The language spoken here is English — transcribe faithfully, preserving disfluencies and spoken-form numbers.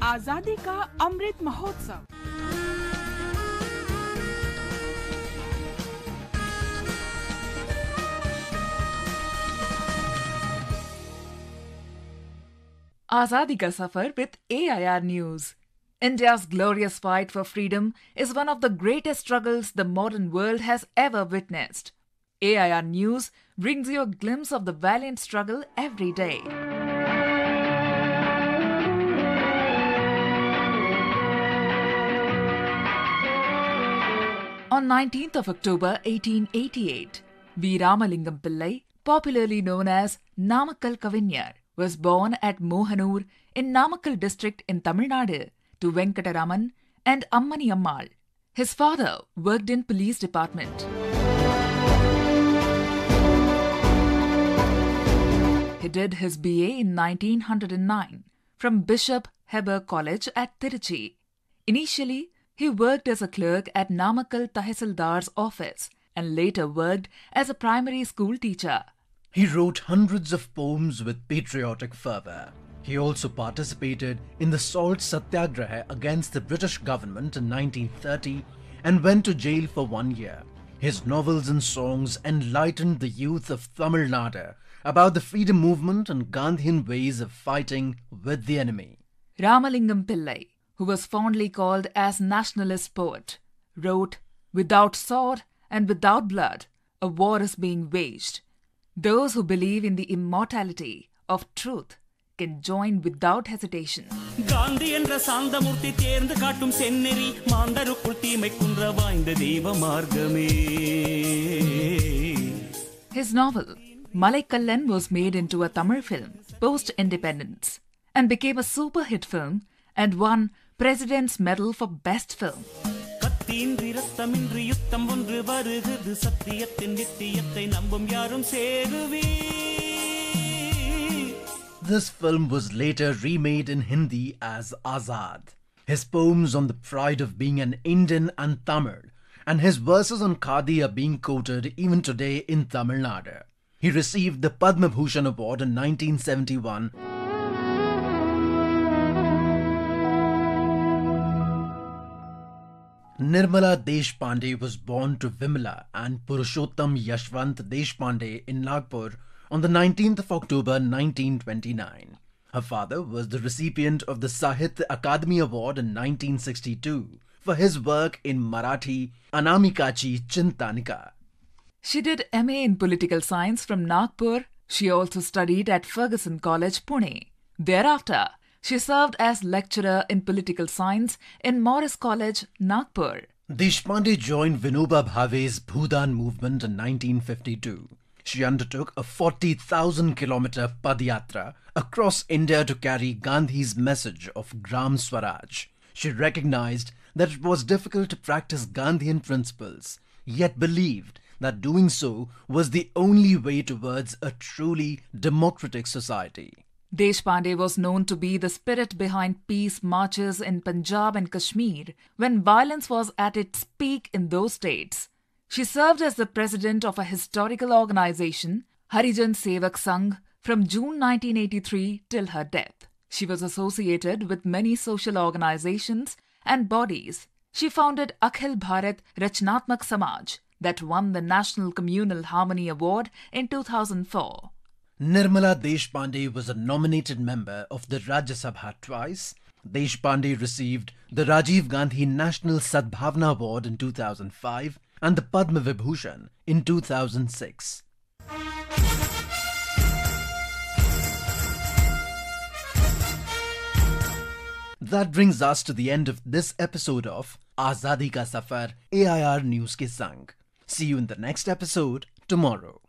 आजादी का Amrit Mahotsav. Azadi Ka Safar with A I R News. India's glorious fight for freedom is one of the greatest struggles the modern world has ever witnessed. A I R News brings you a glimpse of the valiant struggle every day. On nineteenth of October eighteen eighty-eight, V. Ramalingam Pillai, popularly known as Namakkal Kavinyar, was born at Mohanur in Namakkal district in Tamil Nadu to Venkataraman and Ammani Ammal. His father worked in police department. He did his B A in nineteen oh nine from Bishop Heber College at Tiruchi. Initially, he worked as a clerk at Namakkal Tahsildar's office and later worked as a primary school teacher. He wrote hundreds of poems with patriotic fervour. He also participated in the Salt Satyagraha against the British government in nineteen thirty and went to jail for one year. His novels and songs enlightened the youth of Tamil Nadu about the freedom movement and Gandhian ways of fighting with the enemy. Ramalingam Pillai, who was fondly called as nationalist poet, wrote, "Without sword and without blood, a war is being waged. Those who believe in the immortality of truth can join without hesitation." Gandhi endra Sandamurti therந்து காட்டும் செந்நெறி மாந்தருக்குள் தீமை குன்ற வாய்ந்த தெய்வ மார்க்கமே. His novel Malaikallan was made into a Tamil film post-independence and became a super hit film and won President's Medal for Best Film. கத்தியின்றி ரத்தமின்றி யுத்தம் ஒன்று வருகிறது சத்தியத்தின் நித்தியத்தை நம்பும் யாரும் சேருவே. This film was later remade in Hindi as Azad. His poems on the pride of being an Indian and Tamil, and his verses on Khadi are being quoted even today in Tamil Nadu. He received the Padma Bhushan Award in nineteen seventy-one. Nirmala Deshpande was born to Vimala and Purushottam Yashwant Deshpande in Nagpur on the nineteenth of October nineteen twenty-nine. Her father was the recipient of the Sahitya Akademi Award in nineteen sixty-two for his work in Marathi Anamikachi Chintanika. She did M A in Political Science from Nagpur. She also studied at Fergusson College, Pune. Thereafter, she served as lecturer in Political Science in Morris College, Nagpur. Deshpande joined Vinoba Bhave's Bhudan movement in nineteen fifty-two. She undertook a forty thousand kilometer Padyatra across India to carry Gandhi's message of Gram Swaraj. She recognized that it was difficult to practice Gandhian principles, yet believed that doing so was the only way towards a truly democratic society. Deshpande was known to be the spirit behind peace marches in Punjab and Kashmir when violence was at its peak in those states. She served as the president of a historical organization, Harijan Sevak Sangh, from June nineteen eighty-three till her death. She was associated with many social organizations and bodies. She founded Akhil Bharat Rachnatmak Samaj that won the National Communal Harmony Award in two thousand four. Nirmala Deshpande was a nominated member of the Rajya Sabha twice. Deshpande received the Rajiv Gandhi National Sadbhavna Award in two thousand five and the Padma Vibhushan in two thousand six. That brings us to the end of this episode of Azadi Ka Safar A I R News Ke Sang. See you in the next episode tomorrow.